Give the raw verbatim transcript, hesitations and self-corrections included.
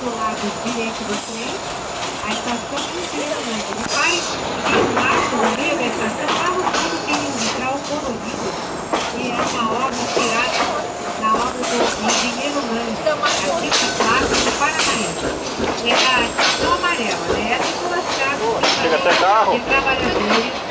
do lado direito do trem, a estação Imperialândia. Repare que embaixo do meio da estação está o carro querendo entrar o colorido, que é uma obra inspirada na obra do engenheiro Lande, artista plástico do Paranaense. É a estação amarela, né? Essa foi a cidade de trabalhadores